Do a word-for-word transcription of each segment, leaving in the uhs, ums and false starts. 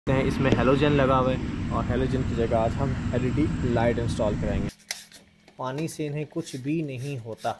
हैं इसमें हेलोजन लगा हुआ है और हेलोजन की जगह आज हम एलईडी लाइट इंस्टॉल कराएंगे। पानी से इन्हें कुछ भी नहीं होता,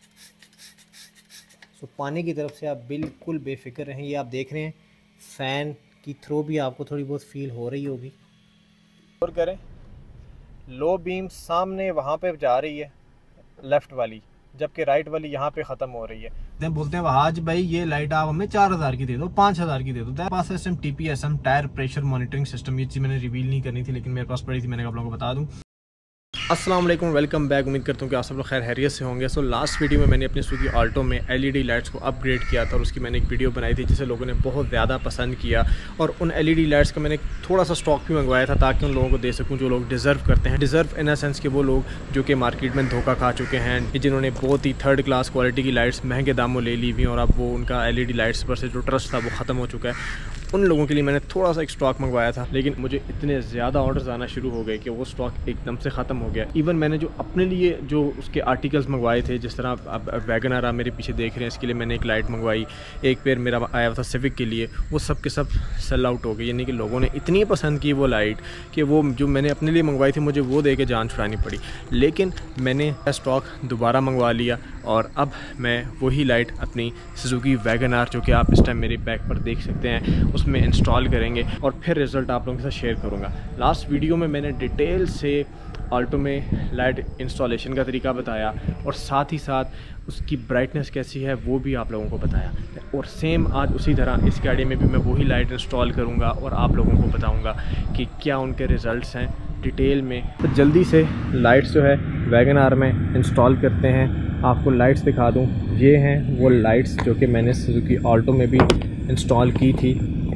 सो पानी की तरफ से आप बिल्कुल बेफिक्र रहें। ये आप देख रहे हैं फ़ैन की थ्रो भी आपको थोड़ी बहुत फील हो रही होगी। और करें लो बीम सामने वहाँ पे जा रही है लेफ़्ट वाली, जबकि राइट वाली यहाँ पे ख़त्म हो रही है। बोलते हैं आज भाई ये लाइट आप हमें चार हज़ार की दे दो, पाँच हज़ार की दे दो। पास system TPSM tyre pressure monitoring system, ये चीज़ मैंने रिवील नहीं करनी थी लेकिन मेरे पास पड़ी थी, मैंने आप लोगों को बता दूं। अस्सलाम वालेकुम, वेलकम बैक। उम्मीद करता हूँ कि आप सब लोग खैर हैरियत से होंगे। सो लास्ट वीडियो में मैंने अपनी सुजुकी ऑल्टो में एलईडी लाइट्स को अपग्रेड किया था और उसकी मैंने एक वीडियो बनाई थी जिसे लोगों ने बहुत ज़्यादा पसंद किया। और उन एलईडी लाइट्स का मैंने थोड़ा सा स्टॉक भी मंगवाया था ताकि उन लोगों को दे सकूँ जो लोग डिज़र्व करते हैं। डिज़र्व इन अ सेंस कि वो लोग जो कि मार्केट में धोखा खा चुके हैं, जिन्होंने बहुत ही थर्ड क्लास क्वालिटी की लाइट्स महंगे दामों ले ली हुई और अब वो उनका एलईडी लाइट्स पर से जो ट्रस्ट था वो ख़त्म हो चुका है। उन लोगों के लिए मैंने थोड़ा सा एक स्टॉक मंगवाया था, लेकिन मुझे इतने ज़्यादा ऑर्डर्स आना शुरू हो गए कि वो स्टॉक एकदम से ख़त्म हो गया। इवन मैंने जो अपने लिए जो उसके आर्टिकल्स मंगवाए थे, जिस तरह अब वैगन आर आप मेरे पीछे देख रहे हैं, इसके लिए मैंने एक लाइट मंगवाई, एक पेयर मेरा आया था सिविक के लिए, वो सब के सब सेल आउट हो गए। यानी कि लोगों ने इतनी पसंद की वो लाइट कि वो जो मैंने अपने लिए मंगवाई थी मुझे वो दे के जान छुड़ानी पड़ी। लेकिन मैंने स्टॉक दोबारा मंगवा लिया और अब मैं वही लाइट अपनी सुजुकी वैगन आर, जो कि आप इस टाइम मेरे बैक पर देख सकते हैं, उसमें इंस्टॉल करेंगे और फिर रिज़ल्ट आप लोगों के साथ शेयर करूंगा। लास्ट वीडियो में मैंने डिटेल से ऑल्टो में लाइट इंस्टॉलेशन का तरीका बताया और साथ ही साथ उसकी ब्राइटनेस कैसी है वो भी आप लोगों को बताया। और सेम आज उसी तरह इस गाड़ी में भी मैं वही लाइट इंस्टॉल करूंगा और आप लोगों को बताऊंगा कि क्या उनके रिज़ल्ट्स हैं डिटेल में। तो जल्दी से लाइट्स जो है वैगन आर में इंस्टॉल करते हैं। आपको लाइट्स दिखा दूँ, ये हैं वो लाइट्स जो कि मैंने सुजुकी ऑल्टो में भी इंस्टॉल की थी।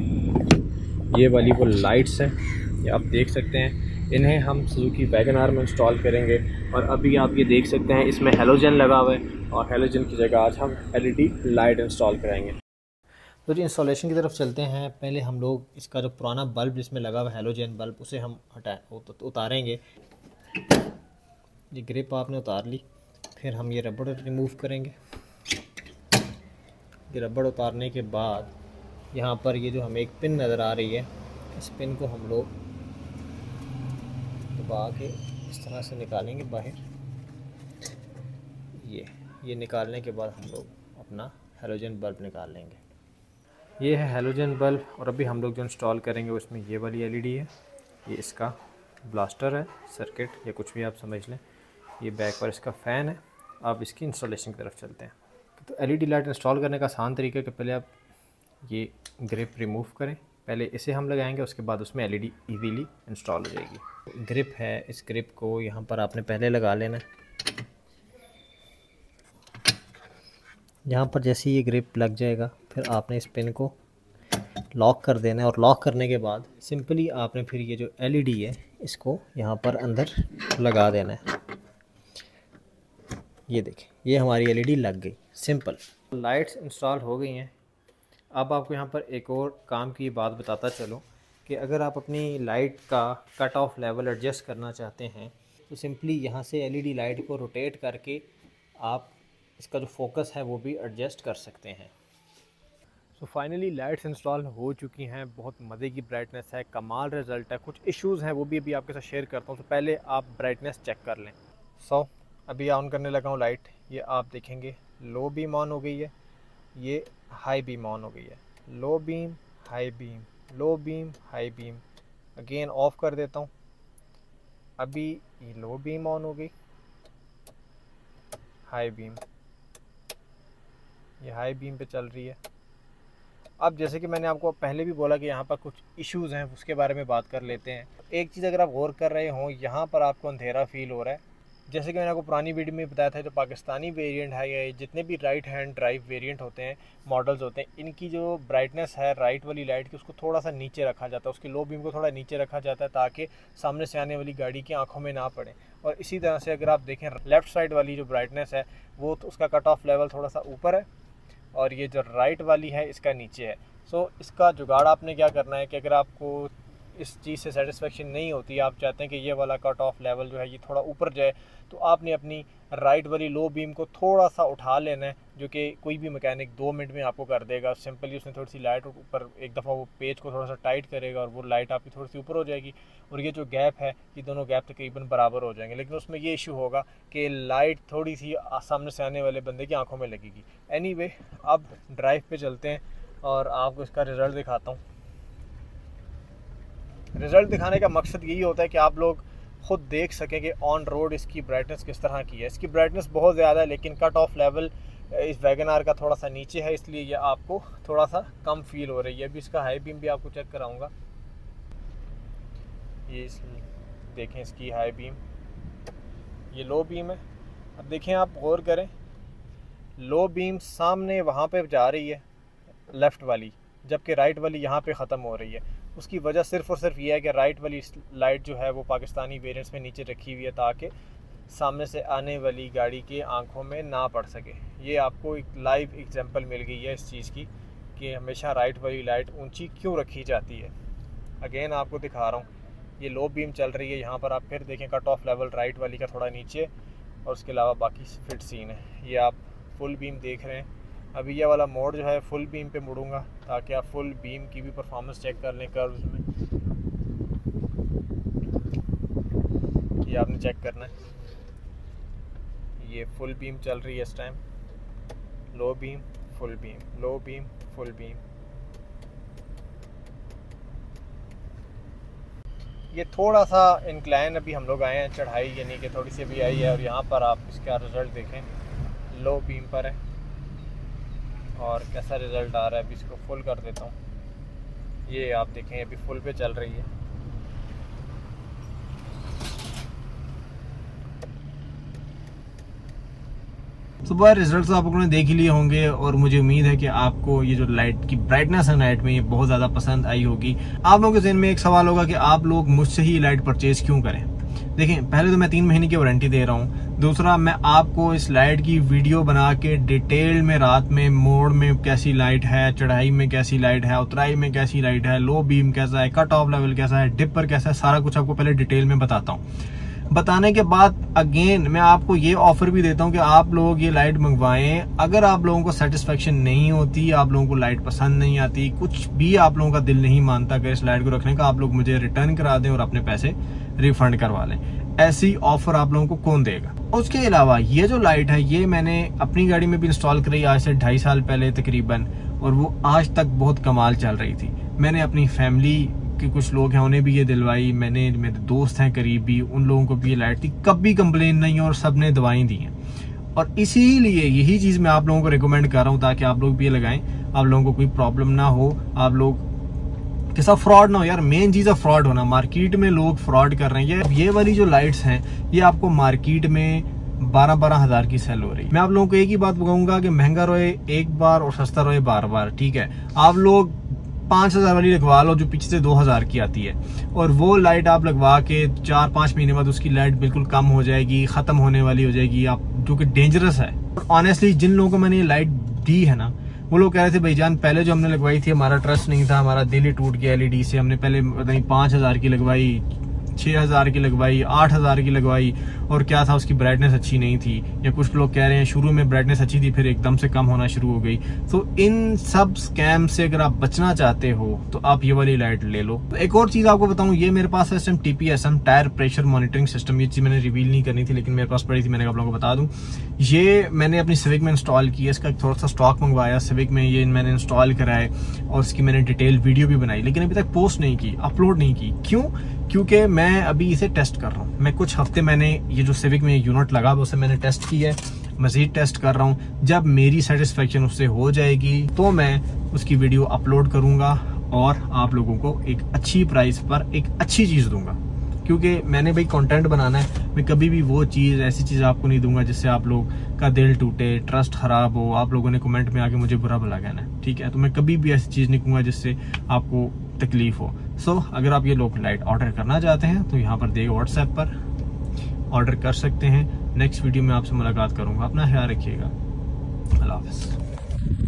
ये वाली वो लाइट्स हैं, ये आप देख सकते हैं। इन्हें हम सुजुकी वैगन आर में इंस्टॉल करेंगे और अभी आप ये देख सकते हैं इसमें हेलोजन लगा हुआ है और हेलोजन की जगह आज हम एलईडी लाइट इंस्टॉल कराएंगे। तो जी इंस्टॉलेशन की तरफ चलते हैं। पहले हम लोग इसका जो पुराना बल्ब जिसमें लगा हुआ हेलोजन बल्ब, उसे हम हटाएँ उतारेंगे। ये ग्रिप आपने उतार ली, फिर हम ये रबड़ रिमूव करेंगे। ये रबड़ उतारने के बाद यहाँ पर ये जो हमें एक पिन नज़र आ रही है, इस पिन को हम लोग दबा के इस तरह से निकालेंगे बाहर। ये ये निकालने के बाद हम लोग अपना हेलोजन बल्ब निकाल लेंगे। ये है हेलोजन बल्ब और अभी हम लोग जो इंस्टॉल करेंगे उसमें ये वाली एलईडी है, ये इसका ब्लास्टर है, सर्किट या कुछ भी आप समझ लें। ये बैक पर इसका फ़ैन है। आप इसकी इंस्टॉलेशन की तरफ चलते हैं। तो एलईडी लाइट इंस्टॉल करने का आसान तरीका है कि पहले आप ये ग्रिप रिमूव करें, पहले इसे हम लगाएंगे, उसके बाद उसमें एलईडी इजीली इंस्टॉल हो जाएगी। ग्रिप है, इस ग्रिप को यहाँ पर आपने पहले लगा लेना है। यहाँ पर जैसे ये ग्रिप लग जाएगा फिर आपने इस पिन को लॉक कर देना है और लॉक करने के बाद सिंपली आपने फिर ये जो एलईडी है इसको यहाँ पर अंदर लगा देना है। ये देखें, ये हमारी एलईडी लग गई। सिंपल लाइट्स इंस्टॉल हो गई हैं। अब आपको यहाँ पर एक और काम की बात बताता चलो कि अगर आप अपनी लाइट का कट ऑफ लेवल एडजस्ट करना चाहते हैं तो सिंपली यहाँ से एलईडी लाइट को रोटेट करके आप इसका जो फोकस है वो भी एडजस्ट कर सकते हैं। सो फाइनली लाइट्स इंस्टॉल हो चुकी हैं। बहुत मज़े की ब्राइटनेस है, कमाल रिज़ल्ट है। कुछ इश्यूज़ हैं वो भी अभी आपके साथ शेयर करता हूँ। तो पहले आप ब्राइटनेस चेक कर लें। सो so, अभी ऑन करने लगा हूँ लाइट। ये आप देखेंगे लो बीम ऑन हो गई है, ये हाई बीम ऑन हो गई है। Low beam, high beam, low beam, high beam. Again off कर देता हूँ। अभी ये लो बीम ऑन हो गई, हाई बीम, ये हाई बीम पे चल रही है। अब जैसे कि मैंने आपको पहले भी बोला कि यहाँ पर कुछ इश्यूज़ हैं, उसके बारे में बात कर लेते हैं। एक चीज़ अगर आप गौर कर रहे हों, यहाँ पर आपको अंधेरा फील हो रहा है। जैसे कि मैंने आपको पुरानी वीडियो में बताया था, जो पाकिस्तानी वेरिएंट है या जितने भी राइट हैंड ड्राइव वेरिएंट होते हैं, मॉडल्स होते हैं, इनकी जो ब्राइटनेस है राइट वाली लाइट की उसको थोड़ा सा नीचे रखा जाता है, उसकी लो बीम को थोड़ा नीचे रखा जाता है ताकि सामने से आने वाली गाड़ी की आंखों में ना पड़े। और इसी तरह से अगर आप देखें लेफ़्ट साइड वाली जो ब्राइटनेस है वो तो उसका कट ऑफ लेवल थोड़ा सा ऊपर है और ये जो राइट वाली है इसका नीचे है। सो इसका जुगाड़ आपने क्या करना है कि अगर आपको इस चीज़ से सेटिस्फेक्शन नहीं होती, आप चाहते हैं कि ये वाला कट ऑफ लेवल जो है ये थोड़ा ऊपर जाए, तो आपने अपनी राइट वाली लो बीम को थोड़ा सा उठा लेना है, जो कि कोई भी मैकेनिक दो मिनट में आपको कर देगा। सिंपली उसने थोड़ी सी लाइट ऊपर, एक दफ़ा वो पेज को थोड़ा सा टाइट करेगा और वो लाइट आपकी थोड़ी सी ऊपर हो जाएगी, और ये जो गैप है ये दोनों गैप तकरीबन बराबर हो जाएंगे। लेकिन उसमें ये इशू होगा कि लाइट थोड़ी सी सामने से आने वाले बंदे की आंखों में लगेगी। एनीवे, अब ड्राइव पे चलते हैं और आपको इसका रिज़ल्ट दिखाता हूँ। रिज़ल्ट दिखाने का मकसद यही होता है कि आप लोग ख़ुद देख सकें कि ऑन रोड इसकी ब्राइटनेस किस तरह की है। इसकी ब्राइटनेस बहुत ज़्यादा है, लेकिन कट ऑफ लेवल इस वैगन आर का थोड़ा सा नीचे है, इसलिए ये आपको थोड़ा सा कम फील हो रही है। अभी इसका हाई बीम भी आपको चेक कराऊंगा। ये इस देखें, इसकी हाई बीम, ये लो बीम है। अब देखें, आप गौर करें, लो बीम सामने वहाँ पे जा रही है लेफ़्ट वाली, जबकि राइट वाली यहाँ पे ख़त्म हो रही है। उसकी वजह सिर्फ़ और सिर्फ ये है कि राइट वाली लाइट जो है वो पाकिस्तानी वेरिएंट्स में नीचे रखी हुई है, ताकि सामने से आने वाली गाड़ी के आंखों में ना पड़ सके। ये आपको एक लाइव एग्जांपल मिल गई है इस चीज़ की कि हमेशा राइट वाली लाइट ऊंची क्यों रखी जाती है। अगेन आपको दिखा रहा हूँ, ये लो बीम चल रही है। यहाँ पर आप फिर देखें, कट ऑफ लेवल राइट वाली का थोड़ा नीचे, और उसके अलावा बाकी फिट सीन है। ये आप फुल बीम देख रहे हैं। अभी ये वाला मोड जो है फुल बीम पे मुड़ूंगा, ताकि आप फुल बीम की भी परफॉर्मेंस चेक कर लें कर्व्स में। ये आपने चेक करना है, ये फुल बीम चल रही है इस time. Low beam, full beam, low beam, full beam. ये थोड़ा सा इंक्लाइन अभी हम लोग आए हैं, चढ़ाई यानी कि थोड़ी सी अभी आई है, और यहाँ पर आप इसका रिज़ल्ट देखें, लो बीम पर है और कैसा रिज़ल्ट आ रहा है। अभी इसको फुल कर देता हूँ। ये आप देखें, अभी फुल पे चल रही है। सुबह रिजल्ट्स आप लोगों ने देख ही लिए होंगे, और मुझे उम्मीद है कि आपको ये जो लाइट की ब्राइटनेस है नाइट में ये बहुत ज़्यादा पसंद आई होगी। आप लोगों के ज़हन में एक सवाल होगा कि आप लोग मुझसे ही लाइट परचेज क्यों करें। देखें, पहले तो मैं तीन महीने की वारंटी दे रहा हूँ। दूसरा, मैं आपको इस लाइट की वीडियो बना के डिटेल में रात में मोड में कैसी लाइट है, चढ़ाई में कैसी लाइट है, उतराई में कैसी लाइट है, लो बीम कैसा है, कट ऑफ लेवल कैसा है, डिपर कैसा है, सारा कुछ आपको पहले डिटेल में बताता हूँ। बताने के बाद अगेन मैं आपको ये ऑफर भी देता हूँ कि आप लोग ये लाइट मंगवाएं। अगर आप लोगों को सेटिस्फेक्शन नहीं होती, आप लोगों को लाइट पसंद नहीं आती, कुछ भी आप लोगों का दिल नहीं मानता कि इस लाइट को रखने का, आप लोग मुझे रिटर्न करा दें और अपने पैसे रिफंड करवा लें। ऐसी ऑफर आप लोगों को कौन देगा। उसके अलावा ये जो लाइट है ये मैंने अपनी गाड़ी में भी इंस्टॉल करी आज से ढाई साल पहले तकरीबन, और वो आज तक बहुत कमाल चल रही थी। मैंने अपनी फैमिली के कुछ लोग हैं उन्हें भी ये दिलवाई, मैंने मेरे दोस्त हैं करीबी, उन लोगों को भी ये लाइट थी, कभी कंप्लेन नहीं, और सबने दवाएं दी हैं। और इसीलिए यही चीज मैं आप लोगों को रिकमेंड कर रहा हूँ, ताकि आप लोग भी ये लगाएं, आप लोगों को कोई प्रॉब्लम ना हो, आप लोग के साथ फ्रॉड ना हो। यार मेन चीज है फ्रॉड होना। मार्केट में लोग फ्रॉड कर रहे हैं। ये ये वाली जो लाइट्स हैं ये आपको मार्केट में बारह बारह हजार की सेल हो रही है। मैं आप लोगों को एक ही बात बताऊंगा कि महंगा रोए एक बार और सस्ता रोए बार बार। ठीक है, आप लोग पांच हजार वाली लगवा लो जो पीछे से दो हजार की आती है, और वो लाइट आप लगवा के चार पांच महीने बाद उसकी लाइट बिल्कुल कम हो जाएगी, खत्म होने वाली हो जाएगी, आप जो कि डेंजरस है। ऑनेस्टली जिन लोगों को मैंने ये लाइट दी है ना, वो लोग कह रहे थे भाईजान पहले जो हमने लगवाई थी हमारा ट्रस्ट नहीं था, हमारा दिल ही टूट गया एलईडी से। हमने पहले नहीं पांच हजार की लगवाई, छह हजार की लगवाई, आठ हजार की लगवाई, और क्या था उसकी ब्राइटनेस अच्छी नहीं थी। या कुछ लोग कह रहे हैं शुरू में ब्राइटनेस अच्छी थी फिर एकदम से कम होना शुरू हो गई। तो इन सब स्कैम से अगर आप बचना चाहते हो तो आप ये वाली लाइट ले लो। तो एक और चीज आपको बताऊं, ये मेरे पास system TPSM tyre pressure monitoring system, ये चीज मैंने रिवील नहीं करनी थी लेकिन मेरे पास पड़ी थी, मैंने आप लोगों को बता दूं। ये मैंने अपनी सिविक में इंस्टॉल किया, इसका थोड़ा सा स्टॉक मंगवाया सिविक में, ये मैंने इंस्टॉल कराए और इसकी मैंने डिटेल वीडियो भी बनाई, लेकिन अभी तक पोस्ट नहीं की, अपलोड नहीं की। क्यों? क्योंकि मैं अभी इसे टेस्ट कर रहा हूँ। मैं कुछ हफ्ते मैंने ये जो सिविक में यूनिट लगा उसे मैंने टेस्ट किया है, मजीद टेस्ट कर रहा हूँ। जब मेरी सेटिस्फेक्शन उससे हो जाएगी तो मैं उसकी वीडियो अपलोड करूंगा और आप लोगों को एक अच्छी प्राइस पर एक अच्छी चीज दूंगा। क्योंकि मैंने भाई कंटेंट बनाना है, मैं कभी भी वो चीज़ ऐसी चीज़ आपको नहीं दूंगा जिससे आप लोग का दिल टूटे, ट्रस्ट खराब हो, आप लोगों ने कमेंट में आके मुझे बुरा भला कहना है। ठीक है, तो मैं कभी भी ऐसी चीज़ नहीं कहूँगा जिससे आपको तकलीफ हो। सो so, अगर आप ये लोग लाइट ऑर्डर करना चाहते हैं तो यहाँ पर दिए व्हाट्सएप पर ऑर्डर कर सकते हैं। नेक्स्ट वीडियो में आपसे मुलाकात करूँगा। अपना ख्याल रखिएगा। अल्लाह हाफ़िज़।